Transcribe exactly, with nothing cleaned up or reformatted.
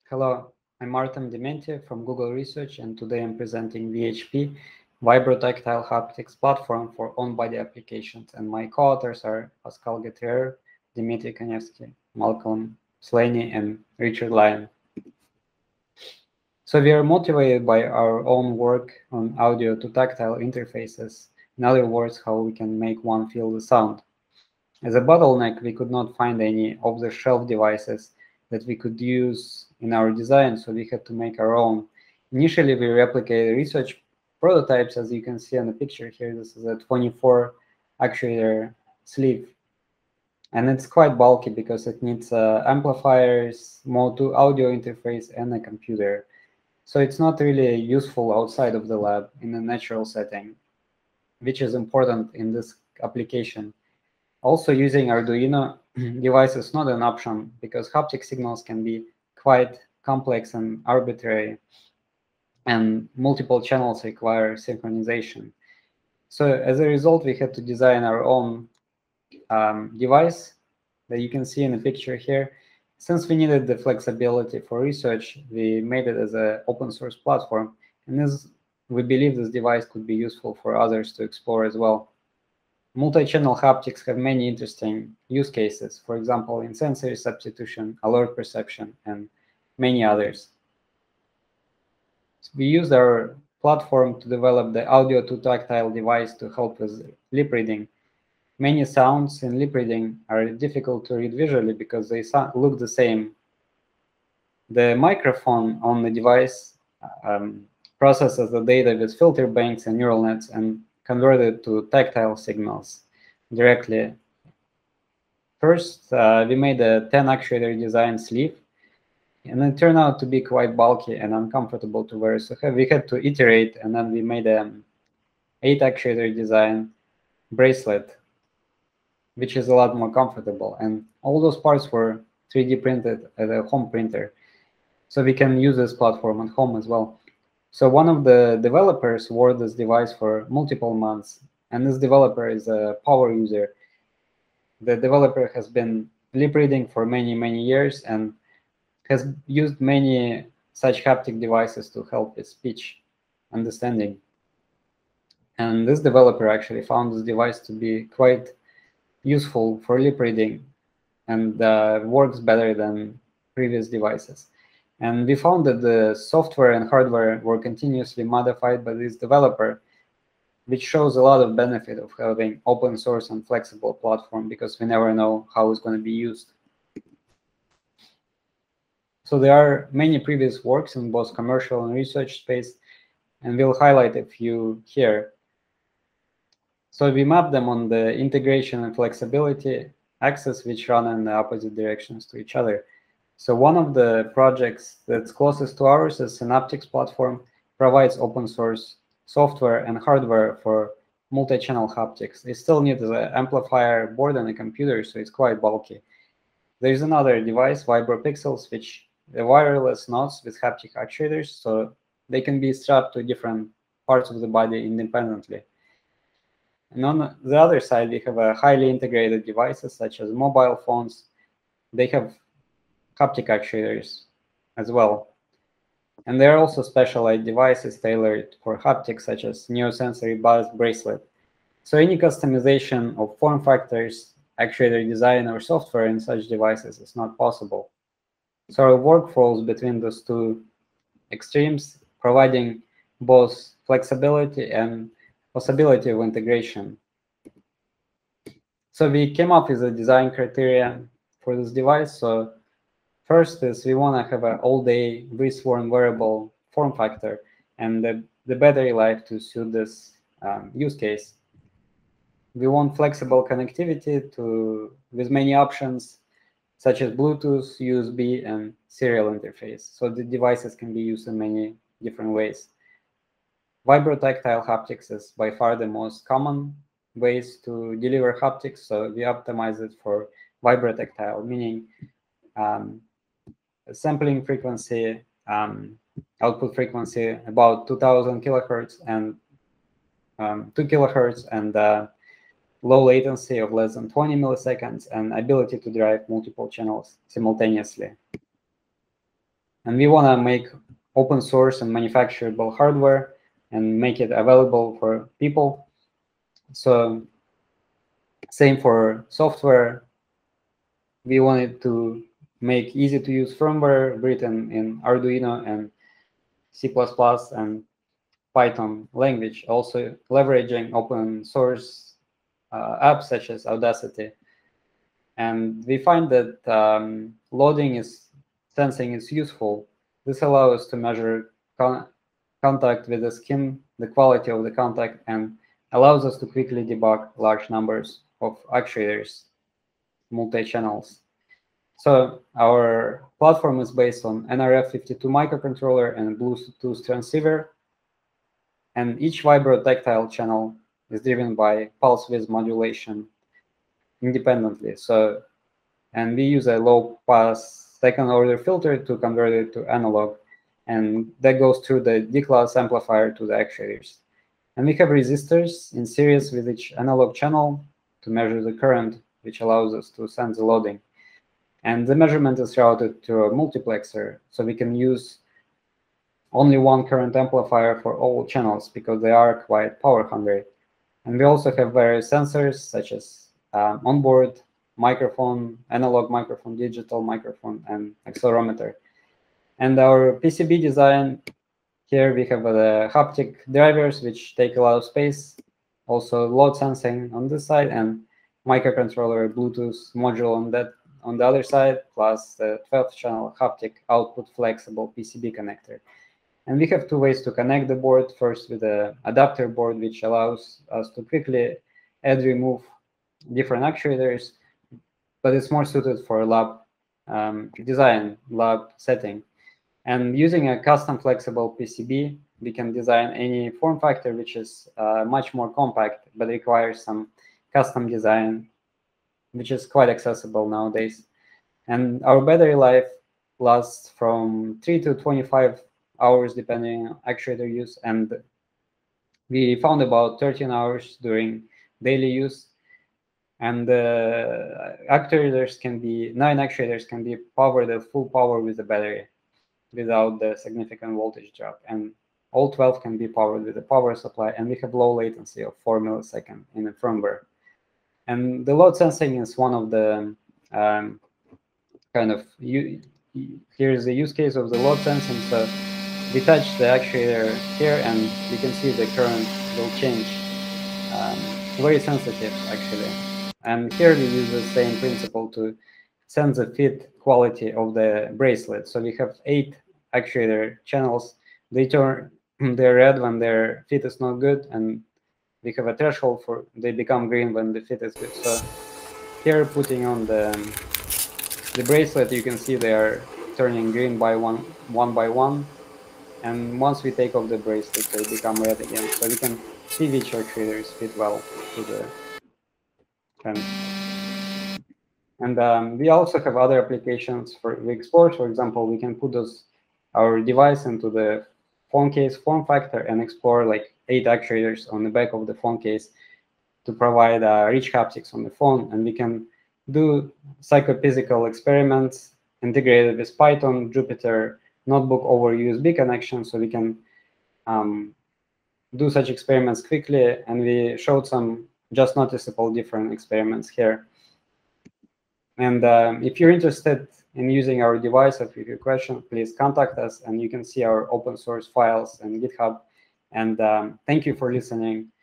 Hello, I'm Artem Dementyev from Google Research, and today I'm presenting V H P, Vibrotactile Haptics platform for on-body applications. And my co-authors are Pascal Getreuer, Dimitri, Kanevsky, Malcolm Slaney, and Richard Lyon. So we are motivated by our own work on audio-to-tactile interfaces. In other words, how we can make one feel the sound. As a bottleneck, we could not find any off-the-shelf devices that we could use in our design, so we had to make our own. Initially, we replicated research prototypes, as you can see on the picture here. This is a twenty-four actuator sleeve. And it's quite bulky because it needs uh, amplifiers, Mo two audio interface, and a computer. So it's not really useful outside of the lab in a natural setting, which is important in this application. Also, using Arduino device is not an option because haptic signals can be quite complex and arbitrary, and multiple channels require synchronization. So as a result, we had to design our own um, device that you can see in the picture here. Since we needed the flexibility for research, we made it as an open source platform, and this, we believe this device could be useful for others to explore as well. Multi-channel haptics have many interesting use cases, for example, in sensory substitution, alert perception, and many others. So we used our platform to develop the audio-to-tactile device to help with lip reading. Many sounds in lip reading are difficult to read visually because they look the same. The microphone on the device um, processes the data with filter banks and neural nets and converted to tactile signals directly. First, uh, we made a ten actuator design sleeve, and it turned out to be quite bulky and uncomfortable to wear. So we had to iterate, and then we made an eight actuator design bracelet, which is a lot more comfortable. And all those parts were three D printed at a home printer. So we can use this platform at home as well. So one of the developers wore this device for multiple months, and this developer is a power user. The developer has been lip reading for many, many years and has used many such haptic devices to help with speech understanding. And this developer actually found this device to be quite useful for lip reading and uh, works better than previous devices. And we found that the software and hardware were continuously modified by this developer, which shows a lot of benefit of having open source and flexible platform because we never know how it's going to be used. So there are many previous works in both commercial and research space, and we'll highlight a few here. So we map them on the integration and flexibility axis, which run in the opposite directions to each other. So one of the projects that's closest to ours is Synaptics platform, provides open source software and hardware for multi-channel haptics. They still need an amplifier board and a computer, so it's quite bulky. There's another device, Vibrotactile, which the wireless nodes with haptic actuators, so they can be strapped to different parts of the body independently. And on the other side, we have a highly integrated devices such as mobile phones. They have haptic actuators as well. And there are also specialized devices tailored for haptics, such as neosensory buzz bracelet. So any customization of form factors, actuator design, or software in such devices is not possible. So our work falls between those two extremes, providing both flexibility and possibility of integration. So we came up with a design criteria for this device. So first is we want to have an all-day wrist-worn wearable form factor and the, the battery life to suit this um, use case. We want flexible connectivity to with many options such as Bluetooth, U S B, and serial interface. So the devices can be used in many different ways. Vibrotactile haptics is by far the most common ways to deliver haptics, so we optimize it for vibrotactile, meaning um, sampling frequency, um, output frequency about two thousand kilohertz and um, two kilohertz, and uh, low latency of less than twenty milliseconds, and ability to drive multiple channels simultaneously. And we want to make open source and manufacturable hardware and make it available for people. So same for software. We wanted to make easy to use firmware written in Arduino and C plus plus and Python language, also leveraging open source uh, apps such as Audacity. And we find that um, loading is sensing is useful. This allows us to measure con contact with the skin, the quality of the contact, and allows us to quickly debug large numbers of actuators, multi-channels. So our platform is based on N R F fifty-two microcontroller and Bluetooth transceiver, and each Vibrotactile channel is driven by pulse width modulation independently. So, and we use a low-pass second-order filter to convert it to analog, and that goes through the D-class amplifier to the actuators. And we have resistors in series with each analog channel to measure the current, which allows us to sense the loading. And the measurement is routed to a multiplexer, so we can use only one current amplifier for all channels because they are quite power hungry. And we also have various sensors such as um, onboard microphone, analog microphone, digital microphone, and accelerometer. And our P C B design, here we have the haptic drivers, which take a lot of space, also load sensing on this side, and microcontroller Bluetooth module on that on the other side, plus the twelve channel haptic output flexible P C B connector. And we have two ways to connect the board. First with the adapter board, which allows us to quickly add, remove different actuators, but it's more suited for a lab um, design, lab setting. And using a custom flexible P C B, we can design any form factor which is uh, much more compact, but requires some custom design, which is quite accessible nowadays. And our battery life lasts from three to twenty-five hours, depending on actuator use. And we found about thirteen hours during daily use. And uh, actuators can be, nine actuators can be powered at full power with the battery without the significant voltage drop. And all twelve can be powered with a power supply. And we have low latency of four milliseconds in the firmware. And the load sensing is one of the um, kind of, you, here's the use case of the load sensing. So we touch the actuator here and we can see the current will change. Um, very sensitive actually. And here we use the same principle to sense the fit quality of the bracelet. So we have eight actuator channels. They turn, they're red when their fit is not good, and we have a threshold for they become green when the fit is good. So here, putting on the the bracelet, you can see they are turning green by one one by one, and once we take off the bracelet, they become red again. So we can see which actuators fit well to the trend. And um, we also have other applications for we explore. For example, we can put those our device into the phone case form factor and explore like eight actuators on the back of the phone case to provide uh, rich haptics on the phone. And we can do psychophysical experiments integrated with Python, Jupyter Notebook over U S B connection, so we can um, do such experiments quickly. And we showed some just noticeable different experiments here. And um, if you're interested in using our device, or if you have a question, please contact us, and you can see our open source files and GitHub. And um, thank you for listening.